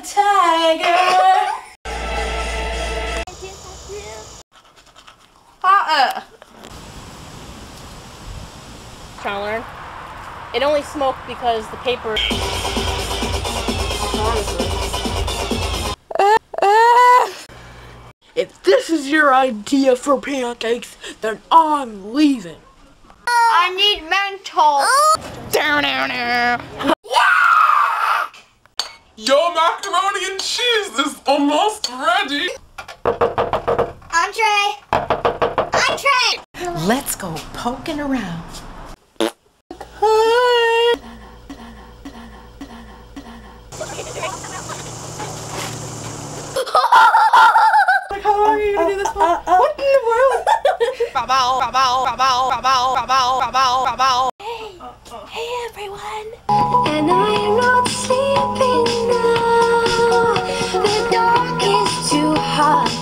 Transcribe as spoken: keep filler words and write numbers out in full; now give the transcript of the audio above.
tiger. Uh-uh. Trying to learn. It only smoked because the paper. If this is your idea for pancakes, then I'm leaving. I need mental. Down, down, down. Your macaroni and cheese is almost ready. Entree. Entree. Let's go poking around. Like, how long are you gonna do this for? Uh, uh, what in the world? Hey, hey everyone. And I am not sleeping now. The dark is too hot.